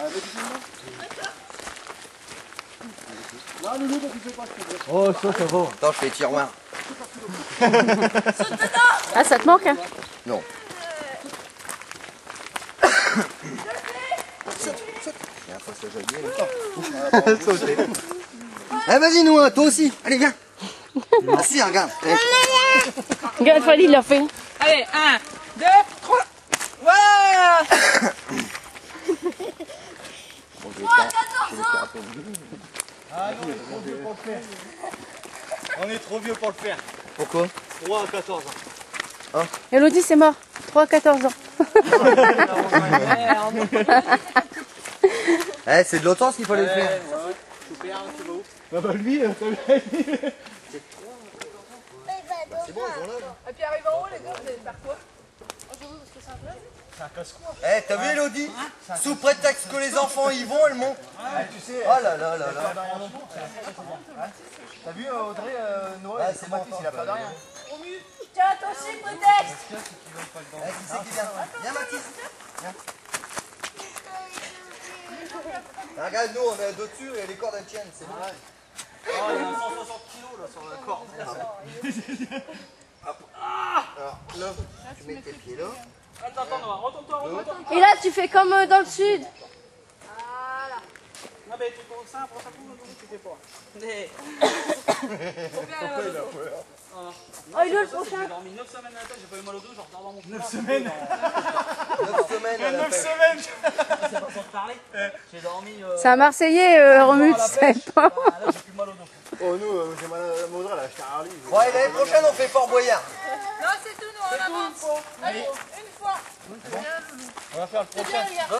Non, Loulou, toi, tu fais pas, je te dis. Oh, ça va. Attends, je fais les tiroirs. Ah, ça te manque, hein? Non. Sauter. Eh, vas-y, Noah, toi aussi. Allez, viens. Ah, si, regarde. Regarde, Fali, il l'a fait. Allez, 1, 2, 3. Waouh! Ah non, on est trop vieux pour le faire. On est trop vieux pour le faire. Pourquoi? 3 à 14 ans. Elodie, c'est mort. 3 à 14 ans. Eh, c'est de l'automne qu'il fallait le faire. Super, tu vas où? Bah lui, C'est bon, ils sont là. Et puis arrive en haut, les gars, vous allez faire quoi? c'est un casse-croix. Eh, t'as vu Elodie? Sous prétexte que les enfants y vont, elle monte. Tu sais, Oh là là là là. t'as vu Audrey, Noël, Ah, c'est bon, Mathis, il a pas de rien. Tiens, toi aussi, prétexte! Eh, qui c'est qui vient? Viens, Mathis. Viens. Ah, regarde, nous, on est dessus et les cordes elles tiennent, c'est bon. Oh, il y a 160 kilos là sur la corde. Alors, là, tu mets tes pieds là. Attends, Noah, retourne-toi, retourne-toi. Et là, tu fais comme dans le sud. Non, mais tu prends ça, prends ça pour nous, tu fais pas. Oh, il est le prochain. J'ai dormi 9 semaines à la tête, j'ai pas eu mal au dos, je repars dans mon 9 semaines. 9 semaines, elle a 9 fait. semaines. C'est pas sans te parler. J'ai dormi. C'est un Marseillais, Romu, tu sais pas. Là, j'ai plus mal au dos. Oh, nous, j'ai mal à Maudra là, je t'ai rarli. Bon, et l'année prochaine, on fait Fort Boyard.